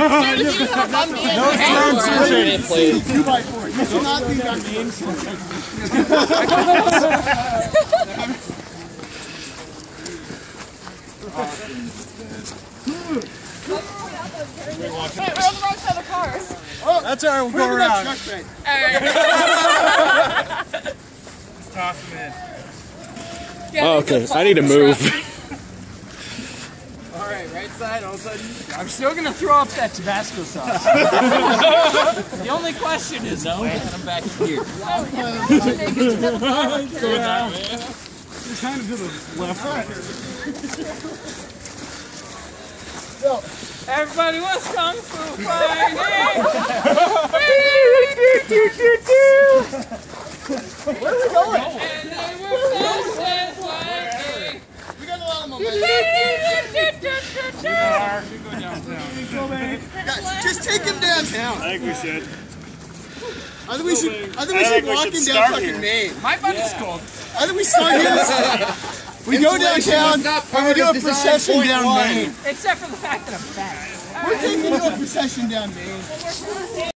transition. 2x4. You should not be back Hey, we're on the wrong side of the cars. Oh, that's alright, we'll go around. Just toss them in. Oh, okay. I need to move. Alright, right side, all of a sudden. I'm still gonna throw up that Tabasco sauce. The only question is, no, I'm back here. Kind of to the left. Everybody was kung fu fighting! Where are we going? And they were fast and fighting. We got a lot of momentum. Guys, just take him downtown. I think we should. I think we should walk him down fucking Main. My butt is cold. I think we start here. We go downtown and we do a procession down Main. Except for the fact that I'm fat. We're taking a procession down Main.